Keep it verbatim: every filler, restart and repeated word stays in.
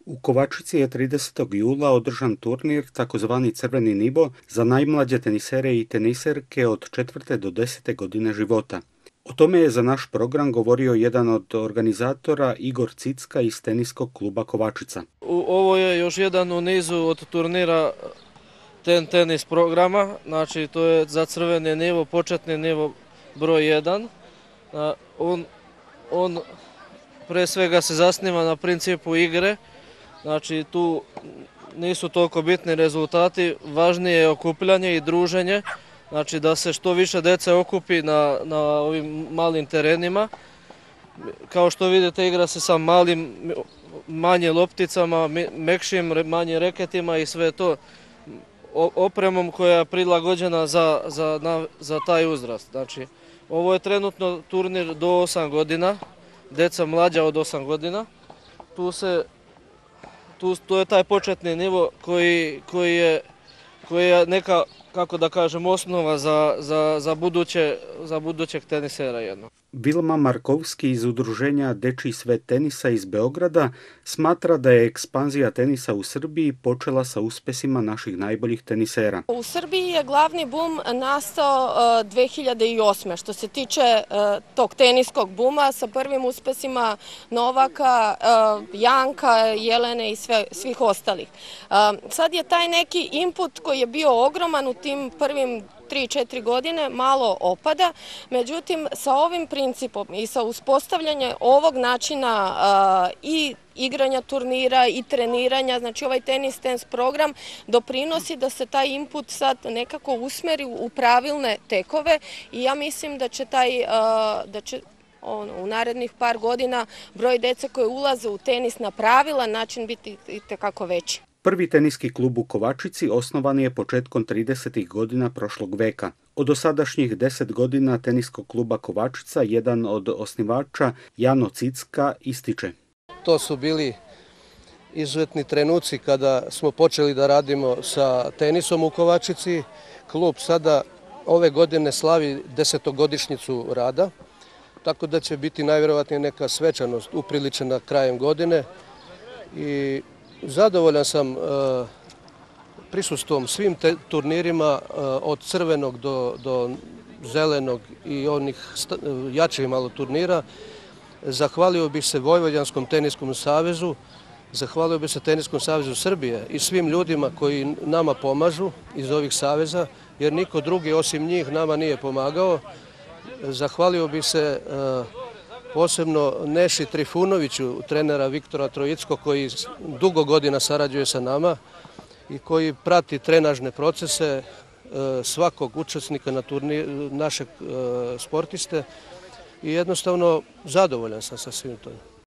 U Kovačici je tridesetog jula održan turnir takozvani Crveni nivo za najmlađe tenisere i teniserke od četvrte do desete godine života. O tome je za naš program govorio jedan od organizatora Igor Cicka iz teniskog kluba Kovačica. Ovo je još jedan u nizu od turnira ten tenis programa, znači to je za crveni nivo, početni nivo broj jedan. On, on pre svega se zasniva na principu igre, znači tu nisu toliko bitni rezultati, važnije je okupljanje i druženje, znači da se što više dece okupi na, na ovim malim terenima. Kao što vidite, igra se sa malim, manje lopticama, mekšim, manjim reketima i sve to opremom koja je prilagođena za, za, na, za taj uzrast. Znači, ovo je trenutno turnir do osam godina, deca mlađa od osam godina. Tu se, tu, to je taj početni nivo koji, koji, je, koji je neka, kako da kažem, osnova za, za, za, buduće, za budućeg tenisera jednog. Vilma Markovski iz udruženja Dečiji svet tenisa iz Beograda smatra da je ekspanzija tenisa u Srbiji počela sa uspesima naših najboljih tenisera. U Srbiji je glavni bum nastao uh, dve hiljade osme. Što se tiče uh, tog teniskog buma sa prvim uspesima Novaka, uh, Janka, Jelene i sve, svih ostalih. Uh, sad je taj neki input koji je bio ogroman u tim prvim tri četiri godine malo opada, međutim sa ovim principom i sa uspostavljanjem ovog načina a, i igranja turnira i treniranja, znači ovaj tenis tens program doprinosi da se taj input sad nekako usmeri u pravilne tekove i ja mislim da će taj, a, da će ono, u narednih par godina broj dece koje ulaze u tenis na pravilan način biti itekako veći. Prvi teniski klub u Kovačici osnovan je početkom tridesetih godina prošlog veka. Od dosadašnjih deset godina teniskog kluba Kovačica jedan od osnivača Jano Cicka ističe. To su bili izuzetni trenuci kada smo počeli da radimo sa tenisom u Kovačici. Klub sada ove godine slavi desetogodišnjicu rada, tako da će biti najvjerovatnije neka svečanost upriličena krajem godine i zadovoljan sam uh, prisustvom svim te, turnirima uh, od crvenog do, do zelenog i onih jačih malo turnira. Zahvalio bih se Vojvođanskom teniskom savezu, zahvalio bih se Teniskom savezu Srbije i svim ljudima koji nama pomažu iz ovih saveza, jer niko drugi osim njih nama nije pomagao. Zahvalio bih se uh, posebno Neši Trifunoviću, trenera Viktora Trojickog, koji dugo godina sarađuje sa nama i koji prati trenažne procese svakog učesnika na turnir, našeg sportiste i jednostavno zadovoljan sam sa svim to.